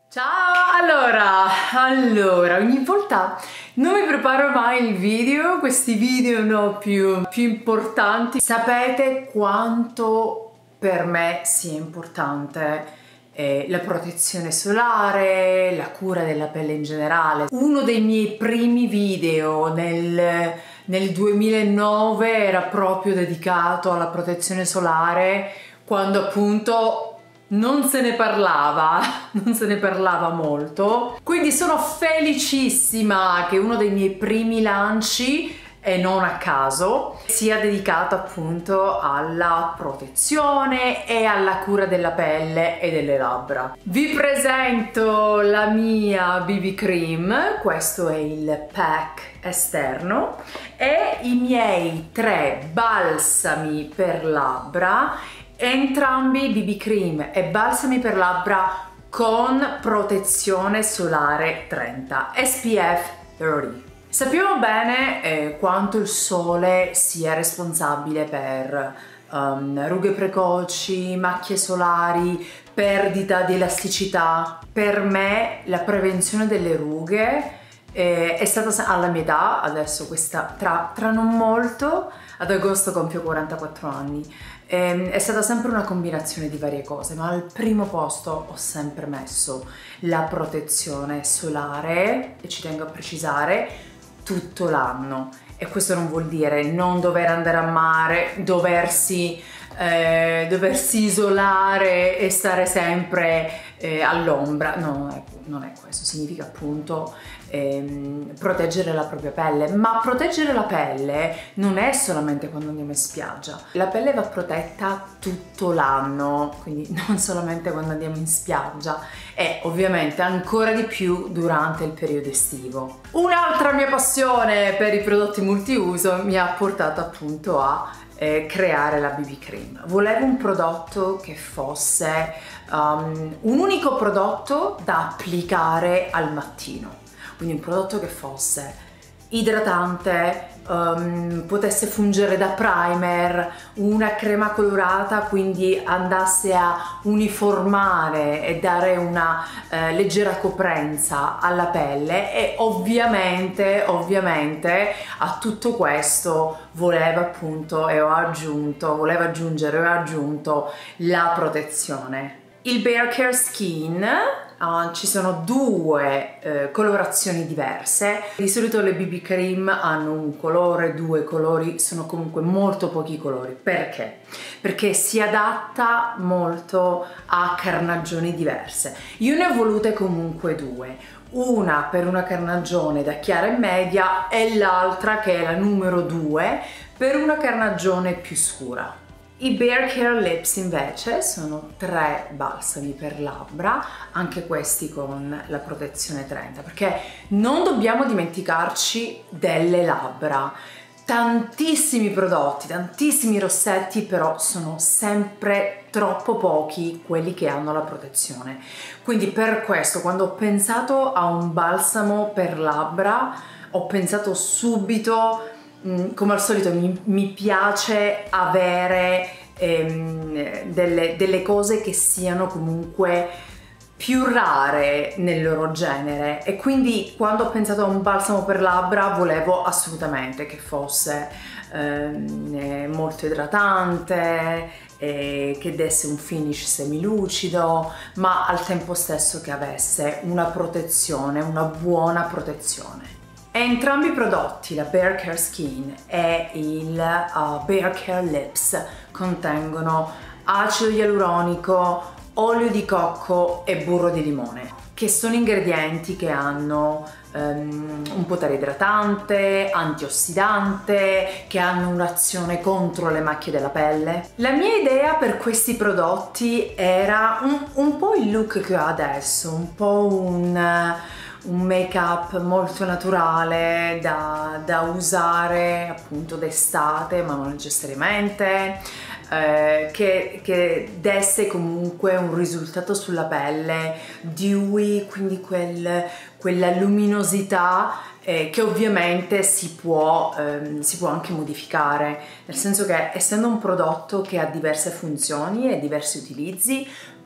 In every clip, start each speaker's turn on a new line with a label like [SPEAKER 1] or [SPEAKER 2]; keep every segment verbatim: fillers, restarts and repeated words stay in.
[SPEAKER 1] Ciao! Allora, allora, ogni volta non mi preparo mai il video, questi video no, più, più importanti. Sapete quanto per me sia importante eh, la protezione solare, la cura della pelle in generale. Uno dei miei primi video nel, nel duemilanove era proprio dedicato alla protezione solare, quando appunto non se ne parlava, non se ne parlava molto. Quindi sono felicissima che uno dei miei primi lanci, e non a caso, sia dedicato appunto alla protezione e alla cura della pelle e delle labbra. Vi presento la mia B B cream, questo è il pack esterno, e i miei tre balsami per labbra, entrambi B B cream e balsami per labbra con protezione solare trenta, S P F trenta. Sappiamo bene eh, quanto il sole sia responsabile per um, rughe precoci, macchie solari, perdita di elasticità. Per me la prevenzione delle rughe eh, è stata alla mia età, adesso questa tra, tra non molto, ad agosto compio quarantaquattro anni, eh, è stata sempre una combinazione di varie cose, ma al primo posto ho sempre messo la protezione solare, e ci tengo a precisare, tutto l'anno. E questo non vuol dire non dover andare a mare, doversi, eh, doversi isolare e stare sempre eh, all'ombra. No, non è, non è questo, significa appunto ehm, proteggere la propria pelle. Ma proteggere la pelle non è solamente quando andiamo in spiaggia. La pelle va protetta tutto l'anno, quindi non solamente quando andiamo in spiaggia, e ovviamente ancora di più durante il periodo estivo. Un'altra mia passione per i prodotti multiuso mi ha portato appunto a eh, creare la B B cream. Volevo un prodotto che fosse um, un unico prodotto da applicare al mattino, quindi un prodotto che fosse idratante, um, potesse fungere da primer, una crema colorata, quindi andasse a uniformare e dare una eh, leggera coprenza alla pelle, e ovviamente, ovviamente a tutto questo voleva appunto e ho aggiunto, voleva aggiungere e ho aggiunto la protezione. Il Bare Care Skin, uh, ci sono due uh, colorazioni diverse. Di solito le B B cream hanno un colore, due colori, sono comunque molto pochi colori. Perché? Perché si adatta molto a carnagioni diverse. Io ne ho volute comunque due. Una per una carnagione da chiara e media e l'altra, che è la numero due, per una carnagione più scura. I Bare Care Lips invece sono tre balsami per labbra, anche questi con la protezione trenta, perché non dobbiamo dimenticarci delle labbra. Tantissimi prodotti, tantissimi rossetti, però sono sempre troppo pochi quelli che hanno la protezione. Quindi per questo, quando ho pensato a un balsamo per labbra, ho pensato subito, come al solito mi, mi piace avere ehm, delle, delle cose che siano comunque più rare nel loro genere, e quindi quando ho pensato a un balsamo per labbra volevo assolutamente che fosse ehm, molto idratante, eh, che desse un finish semilucido, ma al tempo stesso che avesse una protezione, una buona protezione. Entrambi i prodotti, la Bare Care Skin e il uh, Bare Care Lips, contengono acido ialuronico, olio di cocco e burro di limone, che sono ingredienti che hanno um, un potere idratante, antiossidante, che hanno un'azione contro le macchie della pelle. La mia idea per questi prodotti era un, un po' il look che ho adesso, un po' un... un make-up molto naturale da, da usare appunto d'estate, ma non necessariamente, eh, che, che desse comunque un risultato sulla pelle dewy, quindi quel, quella luminosità eh, che ovviamente si può, ehm, si può anche modificare, nel senso che essendo un prodotto che ha diverse funzioni e diversi utilizzi,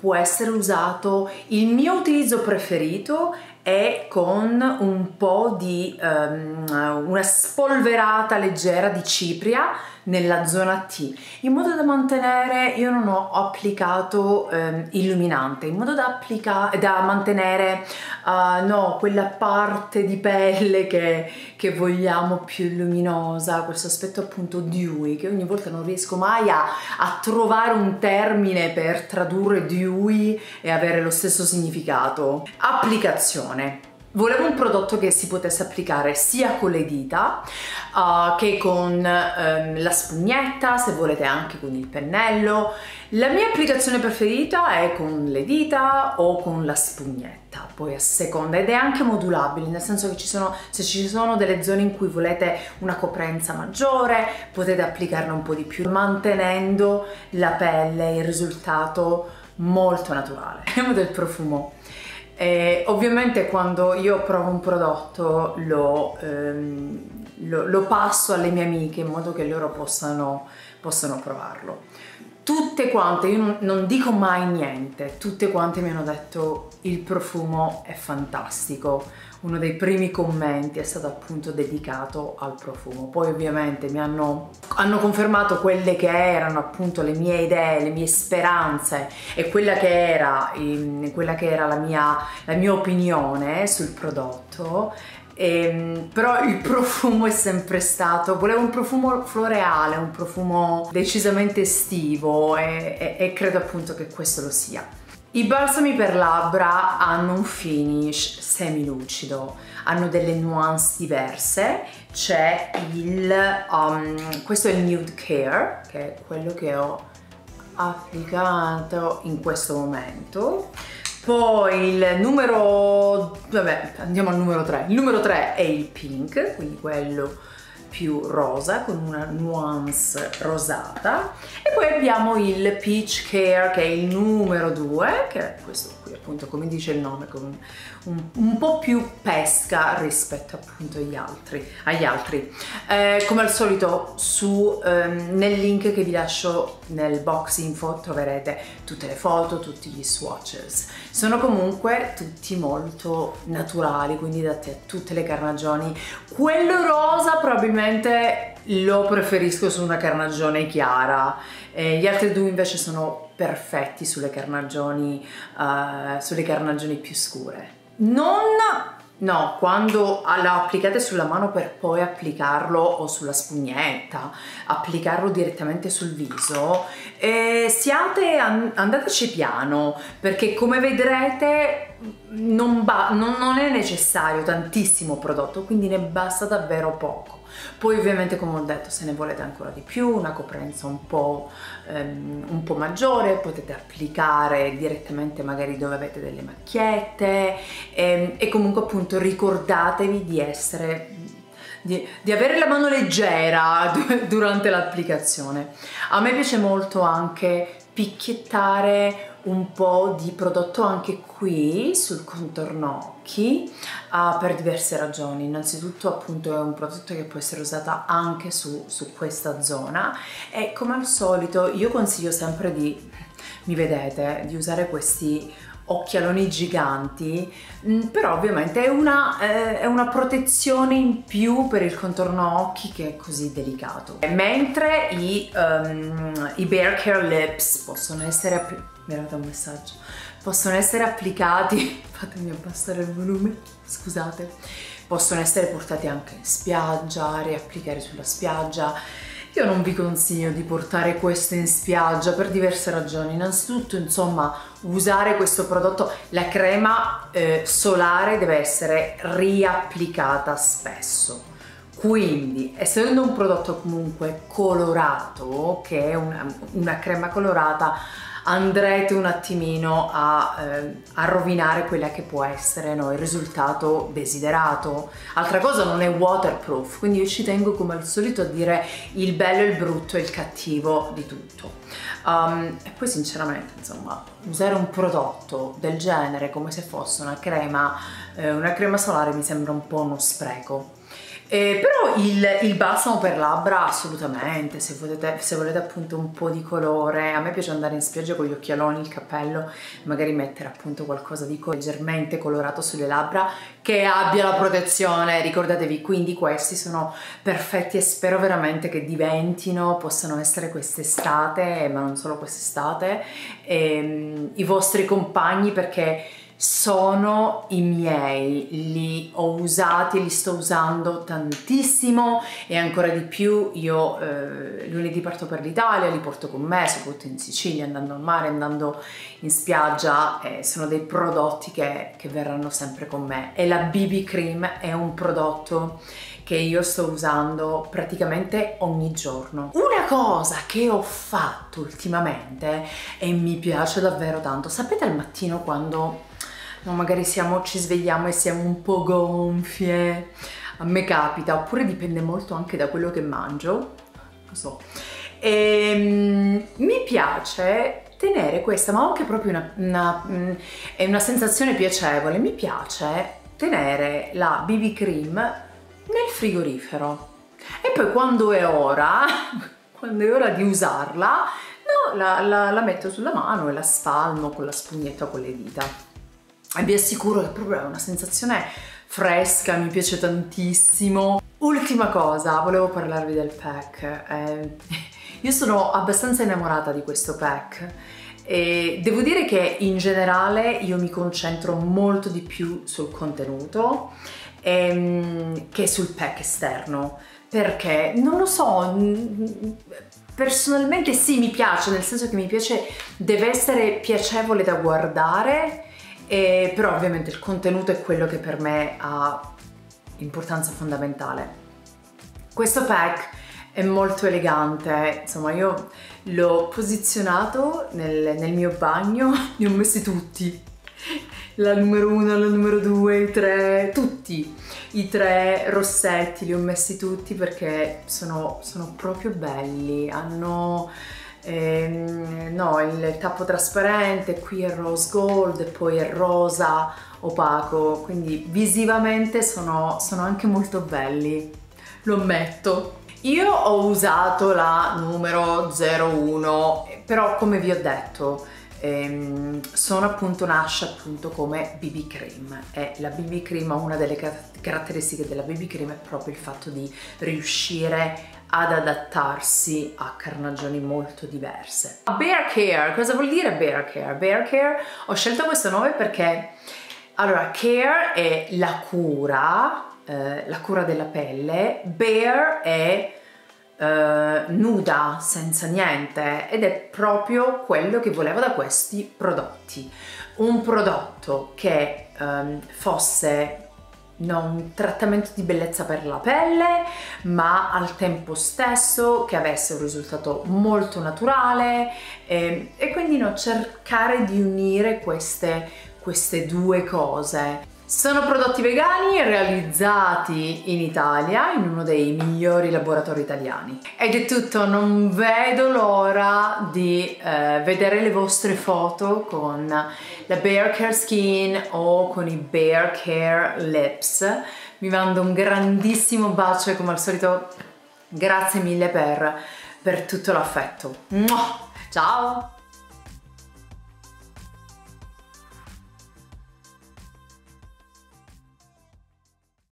[SPEAKER 1] può essere usato, il mio utilizzo preferito è con un po' di um, una spolverata leggera di cipria nella zona T, in modo da mantenere, io non ho applicato um, illuminante, in modo da, applica, da mantenere uh, no, quella parte di pelle che, che vogliamo più luminosa, questo aspetto appunto dewy, che ogni volta non riesco mai a, a trovare un termine per tradurre dewy e avere lo stesso significato. Applicazione. Volevo un prodotto che si potesse applicare sia con le dita uh, che con um, la spugnetta, se volete anche con il pennello. La mia applicazione preferita è con le dita o con la spugnetta, poi a seconda, ed è anche modulabile, nel senso che ci sono, se ci sono delle zone in cui volete una coprenza maggiore, potete applicarne un po' di più, mantenendo la pelle, il risultato molto naturale. Parliamo del profumo. E ovviamente quando io provo un prodotto lo, ehm, lo, lo passo alle mie amiche in modo che loro possano, possano provarlo. Tutte quante, io non, non dico mai niente, tutte quante mi hanno detto il profumo è fantastico. Uno dei primi commenti è stato appunto dedicato al profumo. Poi ovviamente mi hanno, hanno confermato quelle che erano appunto le mie idee, le mie speranze e quella che era, quella che era la, mia, la mia opinione sul prodotto. E, però il profumo è sempre stato, volevo un profumo floreale, un profumo decisamente estivo e, e, e credo appunto che questo lo sia. I balsami per labbra hanno un finish semilucido, hanno delle nuance diverse. C'è il, um, questo è il Nude Care, che è quello che ho applicato in questo momento. Poi il numero, vabbè, andiamo al numero tre. Il numero tre è il Pink, quindi quello più rosa, con una nuance rosata. E poi abbiamo il Peach Care, che è il numero due, che è questo qui appunto, come dice il nome, con un, un po' più pesca rispetto appunto agli altri. Agli altri. Eh, come al solito su, ehm, nel link che vi lascio nel box info troverete tutte le foto, tutti gli swatches. Sono comunque tutti molto naturali, quindi dati a tutte le carnagioni. Quello rosa probabilmente lo preferisco su una carnagione chiara, eh, gli altri due invece sono perfetti sulle carnagioni, uh, sulle carnagioni più scure. Non, no, quando lo applicate sulla mano per poi applicarlo o sulla spugnetta, applicarlo direttamente sul viso, eh, siate, an andateci piano, perché come vedrete non, non, non è necessario tantissimo prodotto, quindi ne basta davvero poco. Poi ovviamente, come ho detto, se ne volete ancora di più, una coprenza un po', um, un po' maggiore, potete applicare direttamente magari dove avete delle macchiette e, e comunque appunto ricordatevi di essere, di, di avere la mano leggera durante l'applicazione. A me piace molto anche picchiettare un po' di prodotto anche qui sul contorno occhi uh, per diverse ragioni. Innanzitutto appunto è un prodotto che può essere usato anche su, su questa zona e come al solito io consiglio sempre di, mi vedete, di usare questi occhialoni giganti, però ovviamente è una, eh, è una protezione in più per il contorno occhi che è così delicato. Mentre i, um, i Bare Care Lips possono essere, mi è arrivato un messaggio, possono essere applicati, fatemi abbassare il volume, scusate, possono essere portati anche in spiaggia, riapplicare sulla spiaggia. Io non vi consiglio di portare questo in spiaggia per diverse ragioni. Innanzitutto, insomma, usare questo prodotto, la crema eh, solare deve essere riapplicata spesso. Quindi, essendo un prodotto comunque colorato, che è una, una crema colorata, andrete un attimino a, eh, a rovinare quella che può essere, no, il risultato desiderato. Altra cosa, non è waterproof, quindi io ci tengo come al solito a dire il bello, il brutto e il cattivo di tutto. Um, e poi sinceramente, insomma, usare un prodotto del genere come se fosse una crema, eh, una crema solare mi sembra un po' uno spreco. Eh, però il, il balsamo per labbra assolutamente, se volete, se volete appunto un po' di colore. A me piace andare in spiaggia con gli occhialoni, il cappello, magari mettere appunto qualcosa di leggermente colorato sulle labbra che abbia la protezione, ricordatevi. Quindi questi sono perfetti e spero veramente che diventino, possano essere quest'estate, ma non solo quest'estate, ehm, i vostri compagni, perché sono i miei, li ho usati, li sto usando tantissimo e ancora di più. Io eh, lunedì parto per l'Italia, li porto con me, soprattutto in Sicilia, andando al mare, andando in spiaggia, eh, sono dei prodotti che, che verranno sempre con me. E la B B Cream è un prodotto che io sto usando praticamente ogni giorno. Una cosa che ho fatto ultimamente e mi piace davvero tanto, sapete al mattino quando no, magari siamo, ci svegliamo e siamo un po' gonfie, a me capita, oppure dipende molto anche da quello che mangio, non so, e, um, mi piace tenere questa, ma anche proprio una, una, um, è una sensazione piacevole, mi piace tenere la B B Cream nel frigorifero e poi quando è ora, quando è ora di usarla, no, la, la, la metto sulla mano e la spalmo con la spugnetta o con le dita. E vi assicuro che proprio è una sensazione fresca, mi piace tantissimo. Ultima cosa, volevo parlarvi del pack. Eh, io sono abbastanza innamorata di questo pack e devo dire che in generale io mi concentro molto di più sul contenuto ehm, che sul pack esterno, perché non lo so, personalmente sì, mi piace, nel senso che mi piace, deve essere piacevole da guardare. Eh, però ovviamente il contenuto è quello che per me ha importanza fondamentale. Questo pack è molto elegante, insomma io l'ho posizionato nel, nel mio bagno, ne ho messi tutti, la numero uno, la numero due, i tre, tutti, i tre rossetti li ho messi tutti perché sono, sono proprio belli, hanno... Eh, no, il tappo trasparente, qui è rose gold e poi è rosa opaco, quindi visivamente sono, sono anche molto belli, lo ammetto. Io ho usato la numero zero uno, però come vi ho detto ehm, sono appunto, nasce appunto come B B Cream e la B B Cream, una delle caratteristiche della B B Cream è proprio il fatto di riuscire ad adattarsi a carnagioni molto diverse. Bear Care, cosa vuol dire Bear Care? Bear Care, ho scelto questo nome perché, allora, care è la cura, eh, la cura della pelle, bare è eh, nuda, senza niente, ed è proprio quello che volevo da questi prodotti. Un prodotto che ehm, fosse non un trattamento di bellezza per la pelle, ma al tempo stesso che avesse un risultato molto naturale eh, e quindi no, cercare di unire queste, queste due cose. Sono prodotti vegani realizzati in Italia, in uno dei migliori laboratori italiani. Ed è tutto, non vedo l'ora di eh, vedere le vostre foto con la Bear Care Skin o con i Bear Care Lips. Vi mando un grandissimo bacio e come al solito grazie mille per, per tutto l'affetto. Ciao!